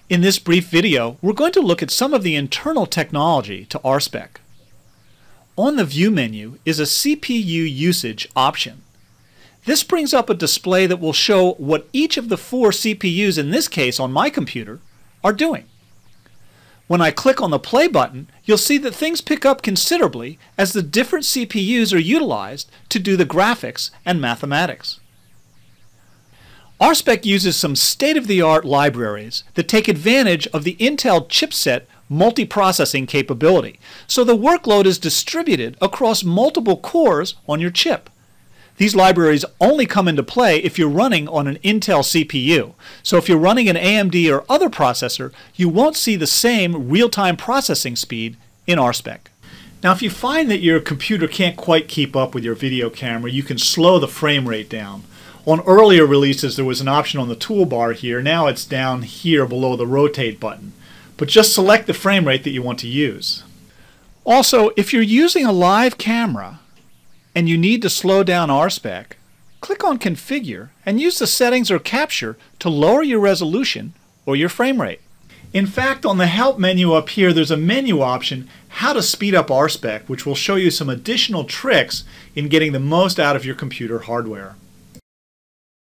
In this brief video, we're going to look at some of the internal technology to RSpec. On the View menu is a CPU usage option. This brings up a display that will show what each of the 4 CPUs, in this case on my computer, are doing. When I click on the play button, you'll see that things pick up considerably as the different CPUs are utilized to do the graphics and mathematics. RSpec uses some state-of-the-art libraries that take advantage of the Intel chipset multiprocessing capability, so the workload is distributed across multiple cores on your chip. These libraries only come into play if you're running on an Intel CPU. So if you're running an AMD or other processor, you won't see the same real-time processing speed in RSpec. Now, if you find that your computer can't quite keep up with your video camera, you can slow the frame rate down. On earlier releases, there was an option on the toolbar here. Now it's down here below the rotate button. But just select the frame rate that you want to use. Also, if you're using a live camera and you need to slow down RSpec, click on Configure and use the settings or capture to lower your resolution or your frame rate. In fact, on the Help menu up here, there's a menu option, How to Speed Up RSpec, which will show you some additional tricks in getting the most out of your computer hardware.